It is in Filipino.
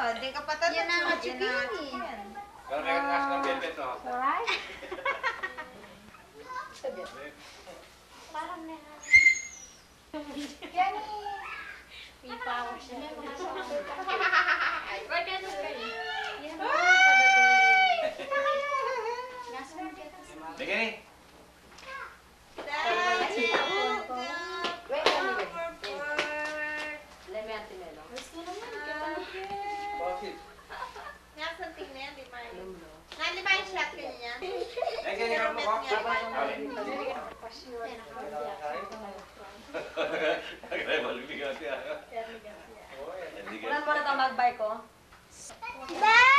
Hindi ka pa tatapos. Yan ang matsukini. Kalau mereka ngasih ng bebet, no? Alright? Parang na. Yan eh. May power siya. Wag ka doon kayo. Yan ang padagay. Nasa mo kaya kasi. Lagi nih. Daddy, Wait, let me antimelo. Gusto naman. Kapalagyan. Bakit? Nasaan tingnan, di ba? Nga, di ba yung shot ko niya? Lagi nih kamu kok. Kaya malumigat ya. Ulan mo na ito mag-bike ko? Dad!